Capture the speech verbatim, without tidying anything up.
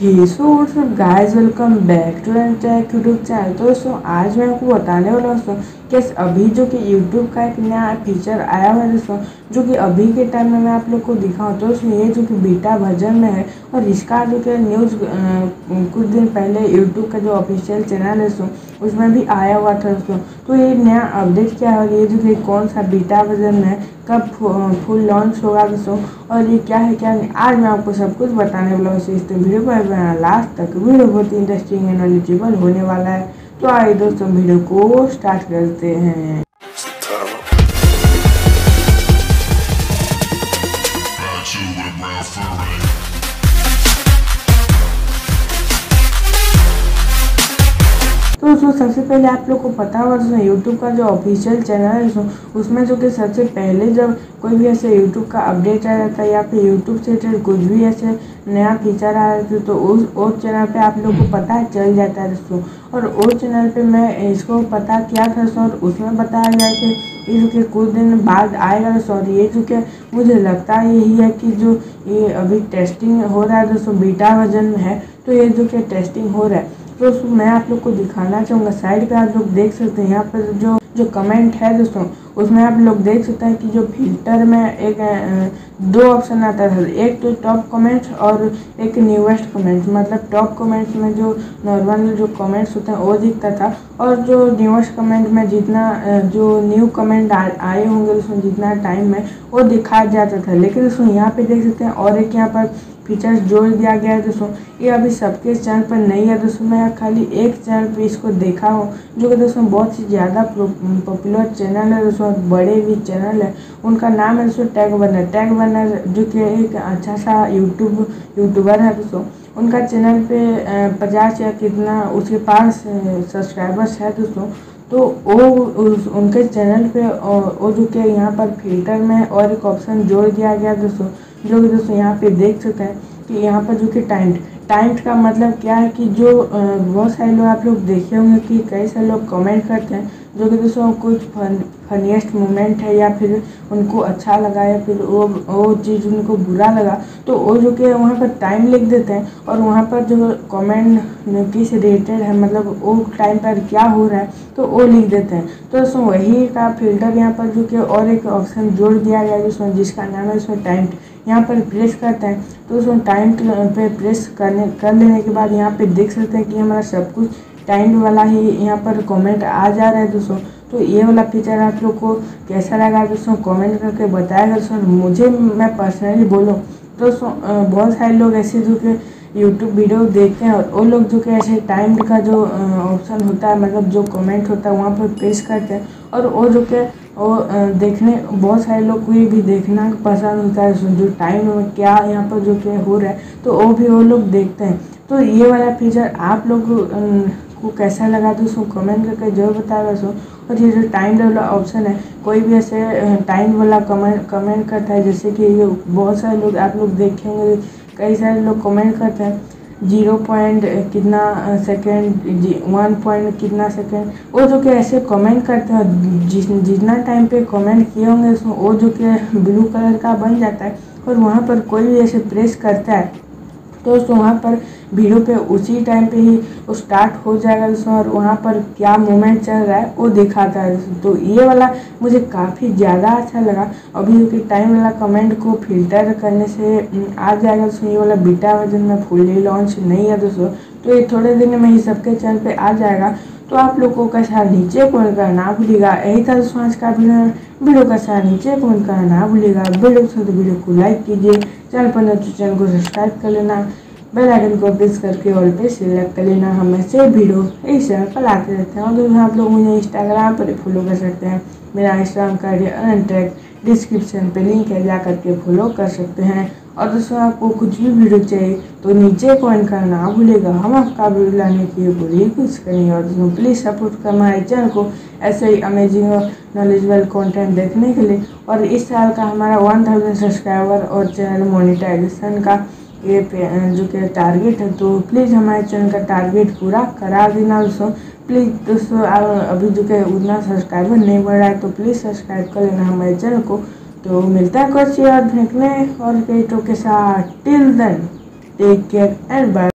Hey so what's up guys, welcome back to tech YouTube channel. तो दोस्तों आज मैं आपको बताने वाला हूँ दोस्तों कि अभी जो कि यूट्यूब का एक नया फीचर आया हुआ है दोस्तों, जो कि अभी के टाइम में मैं आप लोग को दिखाऊँ तो दोस्तों ये जो कि बीटा वर्जन में है। और इसका जो कि न्यूज़ कुछ दिन पहले यूट्यूब का जो ऑफिशियल चैनल है दोस्तों उसमें भी आया हुआ था दोस्तों। तो ये नया अपडेट क्या है, ये जो कि कौन सा बीटा वर्जन में है, कब फुल लॉन्च होगा दोस्तों, और ये क्या है क्या नहीं, आज मैं आपको सब कुछ बताने वाला हूँ। इस वीडियो पर लास्ट तक वीडियो बहुत ही इंटरेस्टिंग एंड नॉलेजेबल होने वाला है। तो आइए दोस्तों वीडियो को स्टार्ट करते हैं। तो दोस्तों सबसे पहले आप लोग को पता होगा दोस्तों यूट्यूब का जो ऑफिशियल चैनल है दोस्तों उसमें जो कि सबसे पहले जब कोई भी ऐसे यूट्यूब का अपडेट आ जाता है या फिर यूट्यूब से कुछ भी ऐसे नया फीचर आ जाता है तो उस उस चैनल पे आप लोग को पता चल जाता है दोस्तों। और उस चैनल पे मैं इसको पता किया था दोस्तों, और उसमें बताया गया कि ये जो कुछ दिन बाद आएगा दोस्तों। और ये जो कि मुझे लगता है यही है कि जो ये अभी टेस्टिंग हो रहा है दोस्तों बीटा वर्जन में है, तो ये जो कि टेस्टिंग हो रहा है। तो मैं आप लोग को दिखाना चाहूँगा, साइड पे आप लोग देख सकते हैं यहाँ पर जो जो कमेंट है दोस्तों उसमें आप लोग देख सकते हैं कि जो फिल्टर में एक दो ऑप्शन आता था, एक तो टॉप कमेंट्स और एक न्यूएस्ट कमेंट्स। मतलब टॉप कमेंट्स में जो नॉर्मल जो कमेंट्स होते हैं वो दिखता था, और जो न्यूएस्ट कमेंट में जितना जो न्यू कमेंट आए होंगे उसमें जितना टाइम में वो दिखाया जाता था। लेकिन दोस्तों यहाँ पे देख सकते हैं और एक यहाँ पर फीचर्स जोड़ दिया गया है दोस्तों। ये अभी सबके चैनल पर नहीं है दोस्तों, मैं खाली एक चैनल पे इसको देखा हूँ जो कि दोस्तों बहुत ही ज़्यादा पॉपुलर चैनल है दोस्तों, बड़े भी चैनल है। उनका नाम है दोस्तों टैग बर्नर। टैग बर्नर जो कि एक अच्छा सा यूट्यूब यूट्यूबर है दोस्तों, उनका चैनल पे पचास या कितना उसके पास सब्सक्राइबर्स है दोस्तों। तो वो उनके चैनल पे वो जो कि यहाँ पर फिल्टर में और एक ऑप्शन जोड़ दिया गया दोस्तों, जो कि दोस्तों यहाँ पे देख सकते हैं कि यहाँ पर जो कि टाइम्ड टाइम्ड का मतलब क्या है कि जो बहुत सारे लोग आप लोग देखे होंगे कि कई सारे लोग कमेंट करते हैं जो कि दोस्तों कुछ फन फनीएस्ट मोमेंट है या फिर उनको अच्छा लगा या फिर वो वो चीज़ उनको बुरा लगा, तो वो जो कि वहाँ पर टाइम लिख देते हैं और वहाँ पर जो कमेंट किस रिलेटेड है, मतलब वो टाइम पर क्या हो रहा है तो वो लिख देते हैं। तो दोस्तों वही का फिल्टर यहाँ पर जो कि और एक ऑप्शन जोड़ दिया गया है जिसमें जिसका नाम है इसमें टाइम। यहाँ पर प्रेस करते हैं तो उसमें टाइम पे प्रेस करने कर लेने के बाद यहाँ पे देख सकते हैं कि हमारा सब कुछ टाइम वाला ही यहाँ पर कमेंट आ जा रहा है दोस्तों। तो ये वाला फीचर आप लोग को कैसा लगा दोस्तों कमेंट करके बताएगा दोस्तों। मुझे मैं पर्सनली बोलूँ तो दोस्तों बहुत सारे लोग ऐसे जो कि यूट्यूब वीडियो देखते हैं और वो लोग जो कि ऐसे टाइम का जो ऑप्शन होता है, मतलब जो कमेंट होता है वहाँ पर प्रेस करते हैं, और वो जो कि वो देखने बहुत सारे लोग को भी देखना पसंद होता है जो टाइम में क्या यहाँ पर जो कि हो रहा है, तो वो भी वो लोग देखते हैं। तो ये वाला फीचर आप लोग को कैसा लगा दोस्तों कमेंट करके जरूर बताएगा दोस्तों। और ये जो टाइम वाला ऑप्शन है, कोई भी ऐसे टाइम वाला कमेंट कमेंट करता है, जैसे कि ये बहुत सारे लोग आप लोग देखेंगे कई सारे लोग कमेंट करते हैं जीरो पॉइंट कितना सेकेंड, वन पॉइंट कितना सेकेंड, वो जो कि ऐसे कमेंट करते हैं जिस जितना टाइम पे कमेंट किए होंगे उसमें वो जो कि ब्लू कलर का बन जाता है। और वहाँ पर कोई भी ऐसे प्रेस करता है तो दोस्तों वहाँ पर वीडियो पे उसी टाइम पे ही वो स्टार्ट हो जाएगा दोस्तों, और वहाँ पर क्या मूवमेंट चल रहा है वो दिखाता है दोस्तों। तो ये वाला मुझे काफ़ी ज़्यादा अच्छा लगा। अभी कि टाइम वाला कमेंट को फिल्टर करने से आ जाएगा दोस्तों। ये वाला बीटा वर्जन में फुल्ली लॉन्च नहीं है दोस्तों, तो ये थोड़े दिन में ही सबके चैनल पे आ जाएगा। तो आप लोग को कैसा नीचे कमेंट करना ना भूलिएगा। यही था दोस्तों आज का वीडियो वीडियो कैसा नीचे कमेंट करना ना भूलिएगा। वीडियो पसंद तो वीडियो को लाइक कीजिए, चैनल पर नए तो चैनल को सब्सक्राइब कर लेना, बेल आइकन को प्रेस करके ऑल पे सिलेक्ट कर लेना। हम ऐसे वीडियो इस चैनल पर आते रहते हैं। और दोस्तों आप लोग मुझे इंस्टाग्राम पर फॉलो कर सकते हैं, मेरा इंस्टाग्राम का अनट्रैक डिस्क्रिप्शन पे लिंक है, जा करके फॉलो कर सकते हैं। और दोस्तों आपको कुछ भी वीडियो चाहिए तो नीचे कमेंट करना ना भूलेगा, हम आपका वीडियो लाने की पूरी कोशिश करेंगे। और दोस्तों प्लीज़ सपोर्ट करना हमारे चैनल को ऐसे ही अमेजिंग और नॉलेजेबल कंटेंट देखने के लिए। और इस साल का हमारा वन थाउजेंड सब्सक्राइबर और चैनल मोनेटाइजेशन का ये जो कि टारगेट है, तो प्लीज़ हमारे चैनल का टारगेट पूरा करा देना दोस्तों। प्लीज़ दोस्तों अभी जो कि उतना सब्सक्राइबर नहीं बढ़ रहा है तो प्लीज़ सब्सक्राइब कर लेना हमारे चैनल को। तो मिलता है कुछ याद फेंकने और कई तो के साथ, till then take care and bye.